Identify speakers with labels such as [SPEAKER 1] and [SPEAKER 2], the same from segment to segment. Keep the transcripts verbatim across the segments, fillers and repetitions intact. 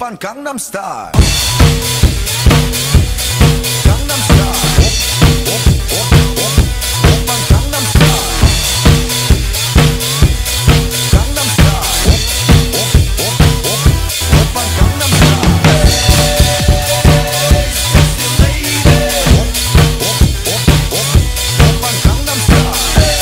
[SPEAKER 1] 오빤 강남 스타일. 강남 스타일. 오, 오, 오, 오, 오빤 강남 스타일. 강남 스타일. 오, 오, 오, 오, 오빤 강남 스타일. Hey, sexy lady. 오, 오, 오, 오, 오빤 강남 스타일.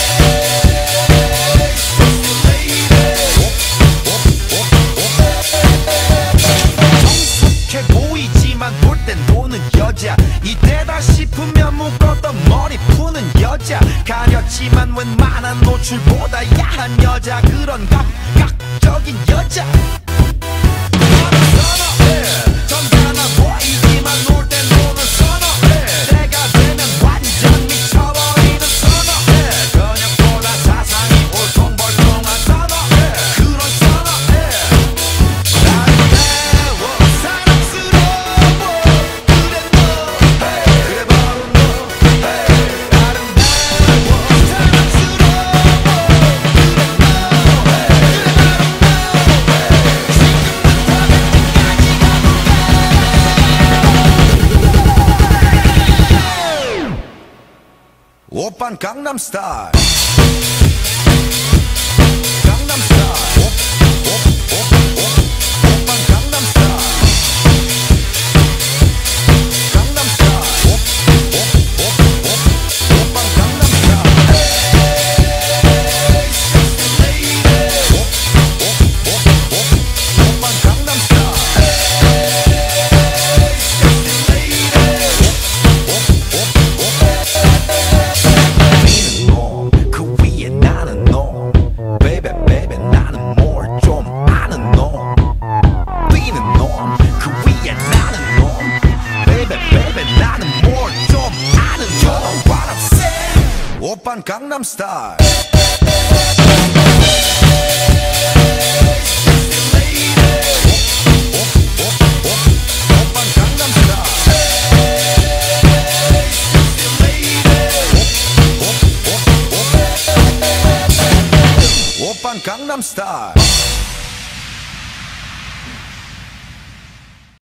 [SPEAKER 1] Hey, sexy lady. 오, 오, 오, 오. 정숙해 보이지만 볼 땐 노는 여자. 이때다 싶으면 묶었던 머리 푸는 여자. 가렸지만 웬만한 노출보다 야한 여자. 그런 감각적인 여자. 나는 선어해. 점잖아 보이지만 놀 땐 노는 선어해. 때가 되면 완전 미쳐버리는 선어해. 근육보다 사상이 울퉁불퉁한 선어해. 그런 선어해. 아름다워 사랑스러워. 그래 너 hey, 그래 바로 너 hey. 아름다워 사랑스러워. 그래 너 hey, 그래 바로 너 hey. 오빤 강남 스타일. 강남 스타일. 오, 오, 오, 오, 오빤 강남 스타일. 강남 스타일. 오, 오, 오, 오, 오빤 강남 스타일. Hey, sexy lady. 오, 오, 오, 오, 오빤 강남 스타일. Hey, sexy lady. 오, 오, 오, 오. 우리는 놈, 그 위에 나는 놈. Baby, baby, 나는 뭘 좀 아는 놈. 뛰는 놈, 그 위에 나는 놈. Baby, baby, 나는 뭘 좀 아는 놈. You know what I'm saying? 오빤 강남 스타일. Sexy lady. 오, 오, 오, 오, 오빤 강남 스타일. Sexy lady. 오, 오, 오, 오, 오빤 강남 스타일.